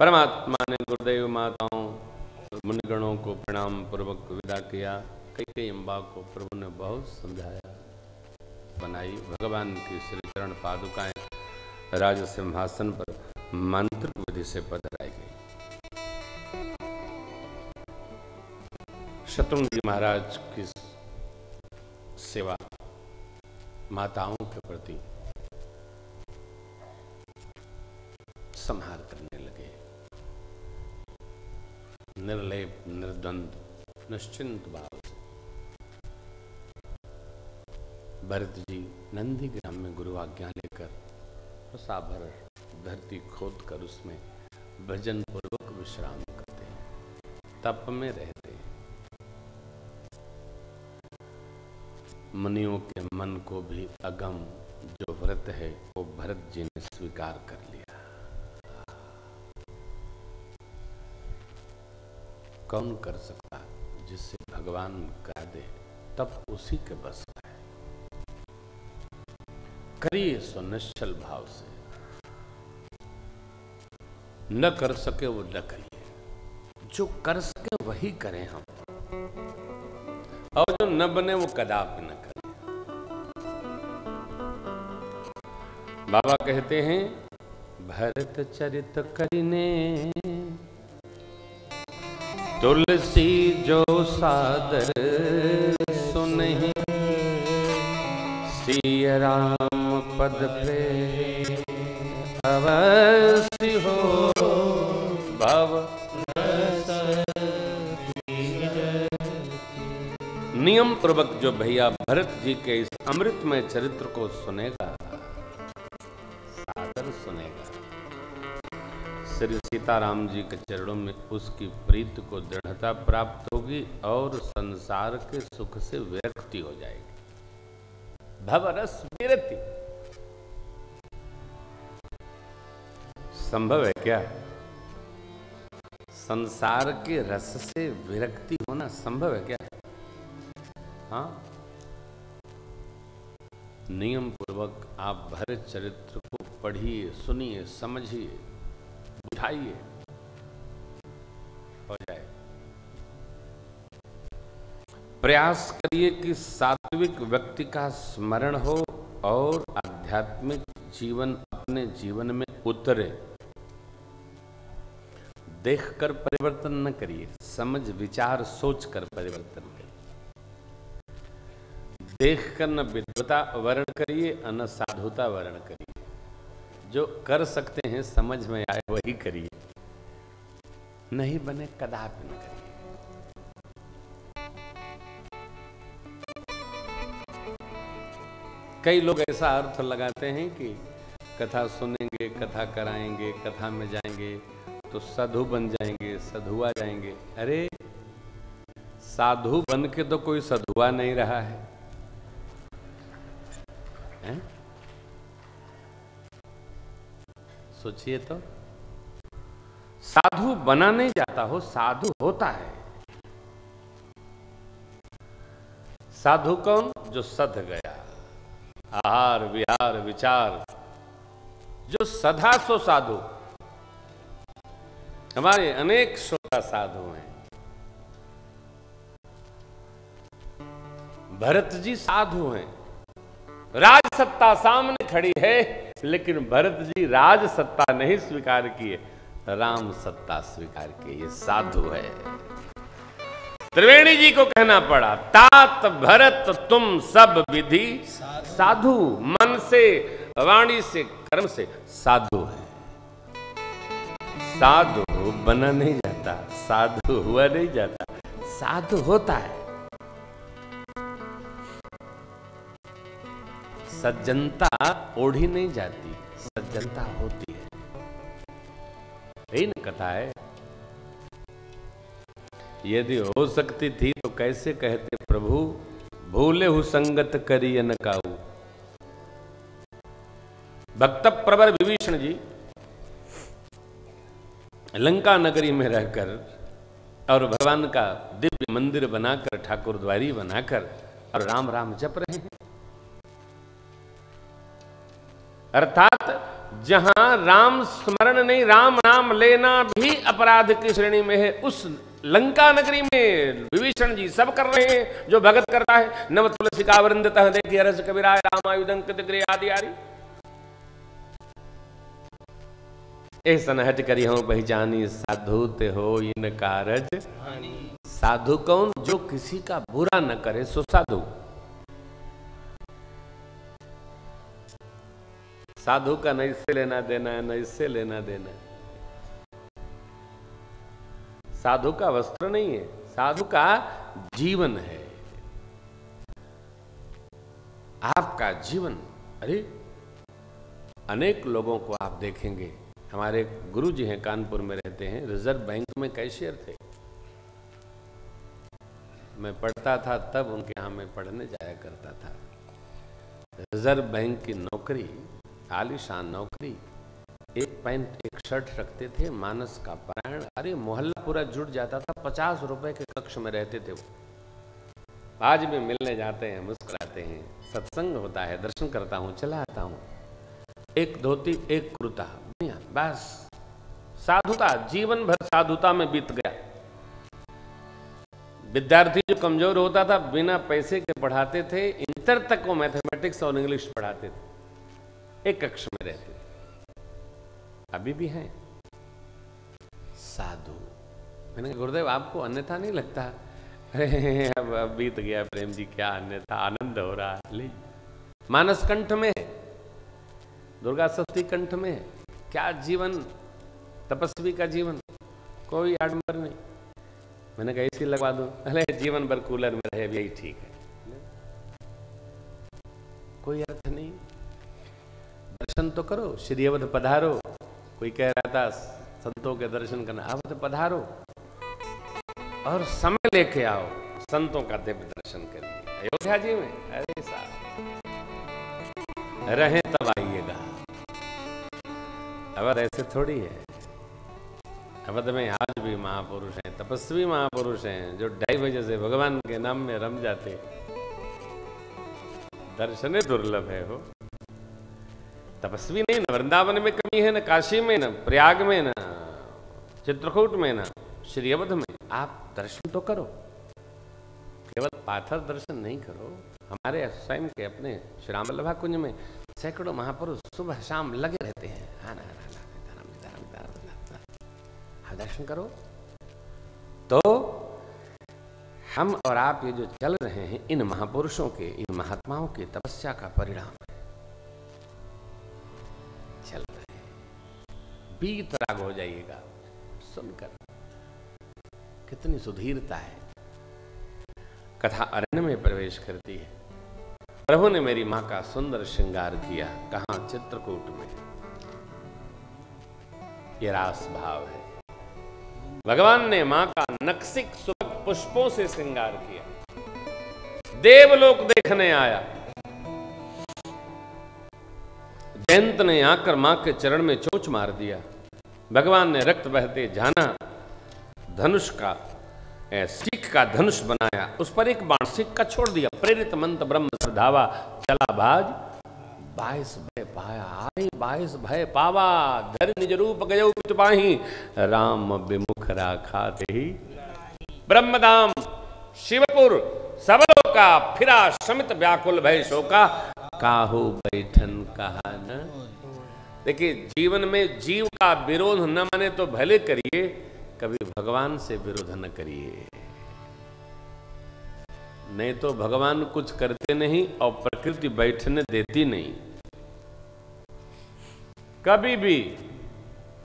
परमात्मा ने गुरुदेव माताओं मुनिगणों को प्रणाम पूर्वक विदा किया। कई अम्बा को प्रभु ने बहुत समझाया, बनाई। भगवान की श्री चरण पादुकाएं राज सिंहासन पर मंत्र विधि से पधराई गई। शत्रुघ्न जी महाराज की सेवा माताओं के प्रति संहार करने लगे। निर्लेप, निर्द्वंद, निश्चिंत भाव से भरत जी नंदीग्राम में गुरु आज्ञा लेकर साभर धरती खोद कर उसमें भजन पूर्वक विश्राम करते हैं, तप में रहते हैं। मुनियों के मन को भी अगम जो व्रत है वो भरत जी ने स्वीकार कर लिया। कौन कर सकता जिससे भगवान कह दे, तब उसी के बस का है। करिए सो निश्चल भाव से, न कर सके वो न करिए, जो कर सके वही करें हम, और जो न बने वो कदापि न करें। बाबा कहते हैं भरत चरित करिने तुलसी जो सादर सुनहि, सिय राम पद पे अवश्य हो भव। नियम पूर्वक जो भैया भरत जी के इस अमृतमय चरित्र को सुनेगा, सादर सुनेगा, श्री सीताराम जी के चरणों में उसकी प्रीति को दृढ़ता प्राप्त होगी और संसार के सुख से विरक्ति हो जाएगी। भवरस विरक्ति संभव है क्या? संसार के रस से विरक्ति होना संभव है क्या? हाँ, नियम पूर्वक आप भरत चरित्र को पढ़िए, सुनिए, समझिए, बुझाइए, हो जाए। प्रयास करिए कि सात्विक व्यक्ति का स्मरण हो और आध्यात्मिक जीवन अपने जीवन में उतरे। देखकर परिवर्तन न करिए, समझ विचार सोच कर परिवर्तन करिए। देखकर न विद्वता वर्ण करिए, न साधुता वर्ण करिए। जो कर सकते हैं, समझ में आए वही करिए, नहीं बने कदापि न करिए। कई लोग ऐसा अर्थ लगाते हैं कि कथा सुनेंगे, कथा कराएंगे, कथा में जाएंगे तो साधु बन जाएंगे, साधुआ जाएंगे। अरे साधु बन के तो कोई साधुआ नहीं रहा है, हैं? सोचिए तो, साधु बना नहीं जाता हो, साधु होता है। साधु कौन? जो सध गया, आहार विहार विचार जो सदा सो साधु। हमारे अनेक श्रोता साधु हैं। भरत जी साधु हैं। राज सत्ता सामने खड़ी है, लेकिन भरत जी राज सत्ता नहीं स्वीकार किए, राम सत्ता स्वीकार की। ये साधु है। त्रिवेणी जी को कहना पड़ा, तात भरत तुम सब विधि साधु। मन से, वाणी से, कर्म से साधु है। साधु बना नहीं जाता, साधु हुआ नहीं जाता, साधु होता है। सज्जनता ओढ़ी नहीं जाती, सज्जनता होती है। यही न कथा है। यदि हो सकती थी तो कैसे कहते, प्रभु भूले हु संगत करिय न काऊ। भक्त प्रवर विभीषण जी लंका नगरी में रहकर और भगवान का दिव्य मंदिर बनाकर, ठाकुर द्वारी बनाकर और राम राम जप रहे हैं। अर्थात जहां राम स्मरण नहीं, राम नाम लेना भी अपराध की श्रेणी में है, उस लंका नगरी में विभीषण जी सब कर रहे हैं जो भगत करता है। नव तुलसी का वृंदतः देखिए रस कबीराय, रामायुधंकृत गृह आदि आदि। ऐसन हट करी हूं पहचानी, साधु ते हो इन कारज। साधु कौन? जो किसी का बुरा न करे सो साधु। साधु का न इससे लेना देना है, न इससे लेना देना है। साधु का वस्त्र नहीं है, साधु का जीवन है, आपका जीवन। अरे अनेक लोगों को आप देखेंगे, हमारे गुरु जी हैं, कानपुर में रहते हैं, रिजर्व बैंक में कैशियर थे। मैं पढ़ता था तब उनके यहाँ मैं पढ़ने जाया करता था। रिजर्व बैंक की नौकरी, आलीशान नौकरी, एक पैंट एक शर्ट रखते थे, मानस का पारायण। अरे मोहल्ला पूरा जुट जाता था, 50 रुपए के कक्ष में रहते थे वो। आज भी मिलने जाते हैं, मुस्कुराते हैं, सत्संग होता है, दर्शन करता हूँ, चला आता हूँ। एक धोती एक कुर्ता, बस साधुता, जीवन भर साधुता में बीत गया। विद्यार्थी जो कमजोर होता था बिना पैसे के पढ़ाते थे, इंटर तक वो मैथमेटिक्स और इंग्लिश पढ़ाते थे, एक कक्ष में रहते थे। अभी भी हैं साधु। मैंने कहा गुरुदेव आपको अन्यथा नहीं लगता? अरे अब बीत गया प्रेम जी, क्या अन्यथा, आनंद हो रहा है। ले मानस कंठ में है, दुर्गा सप्तमी कंठ में है। क्या जीवन, तपस्वी का जीवन, कोई आडंबर नहीं। मैंने कहा इसी लगवा दूं, अरे जीवन भर कूलर में रहे यही ठीक है, कोई अर्थ नहीं। दर्शन तो करो, श्री अवध पधारो। कोई कह रहा था संतों के दर्शन करना, अवध पधारो और समय लेके आओ, संतों का दिव्य दर्शन करिए अयोध्या जी में। अरे साहब रहे तब आइएगा। अवध ऐसे थोड़ी है, अवध में आज भी महापुरुष हैं, तपस्वी महापुरुष हैं, जो 2:30 बजे से भगवान के नाम में रम जाते। दर्शन दुर्लभ है हो। तपस्वी नहीं, न वृंदावन में कमी है, न काशी में, न प्रयाग में, न चित्रकूट में, न श्री अवध में। आप दर्शन तो करो, केवल पाथर दर्शन नहीं करो। हमारे स्वयं के अपने श्री रामवल्लभा कुंज में सैकड़ों महापुरुष सुबह शाम लगे रहते हैं। दर्शन करो। तो हम और आप ये जो चल रहे हैं, इन महापुरुषों के, इन महात्माओं की तपस्या का परिणाम है। चल रहे हैं, बीत राग हो जाइएगा सुनकर, कितनी सुधीरता है। कथा अरण्य में प्रवेश करती है। प्रभु ने मेरी मां का सुंदर श्रृंगार किया। कहां? चित्रकूट में। ये रास भाव है। भगवान ने मां का नक्सिक सुबह पुष्पों से श्रृंगार किया। देवलोक देखने आया। जयंत ने आकर मां के चरण में चोंच मार दिया। भगवान ने रक्त बहते जाना धनुष का, सीख का धनुष बनाया, उस पर एक बाण सीख का छोड़ दिया। प्रेरित मंत्र ब्रह्म श्रद्धावा, चला बाज 22 भय पाया। आए 22 भय पावा, धर निज रूप गयो पित पाही, राम विमुख राखा तेहि। ब्रह्मधाम शिवपुर सबलों का, फिरा शमित व्याकुल भय शोका, काहू बैठन कहा न। देखिए, जीवन में जीव का विरोध न माने तो भले करिए, कभी भगवान से विरोध न करिए, नहीं तो भगवान कुछ करते नहीं और प्रकृति बैठने देती नहीं। कभी भी